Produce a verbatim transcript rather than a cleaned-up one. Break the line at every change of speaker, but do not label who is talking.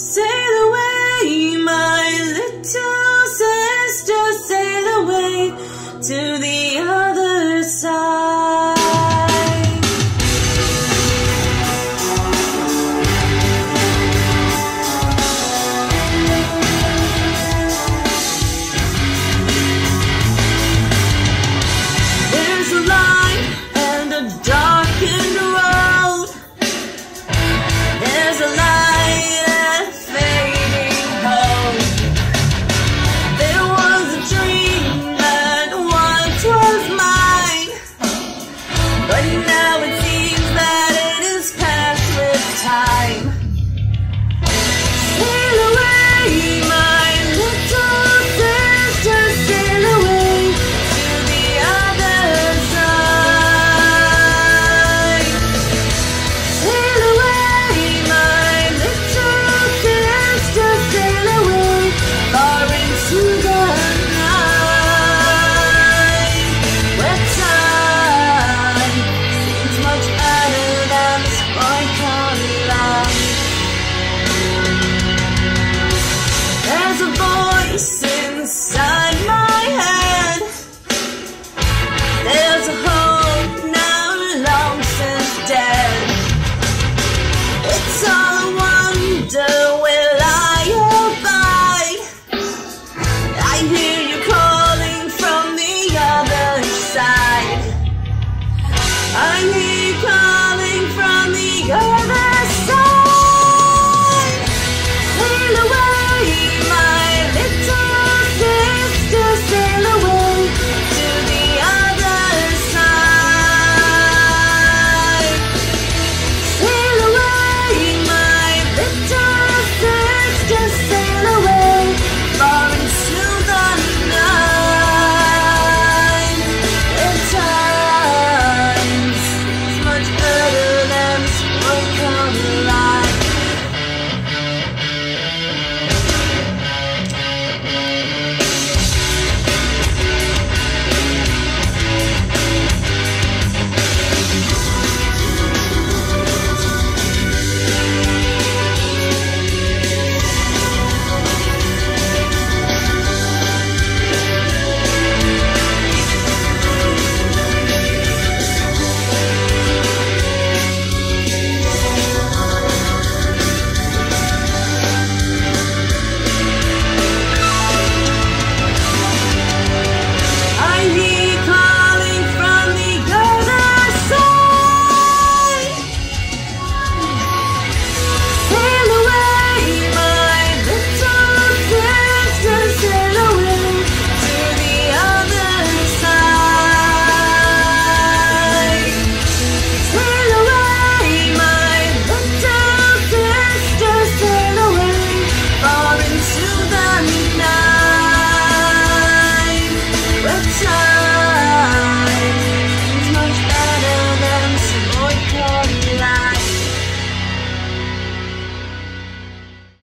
Sail away, my little sister, sail away to the other side. There's a light and a darkened road. There's a light and fading hope. There was a dream that once was mine, but now it seems that it is past with time. Sail away, my little sister, sail away to the other side. Sail away, my little sister, sail away far into the night, where time seems much better than this broken life. There's a voice inside my head. There's a hope now long since dead. It's all a wonder, will I abide? I hear you calling from the other side. I hear you calling from the other side. Sail away, my little sister, sail away to the other side. Sail away, my little sister, sail away far into the night, where time is much better than this broken life. I hear you calling from the other side. Sail away, my little sister, sail away to the other side. Sail away, my little sister, sail away far into the night, where time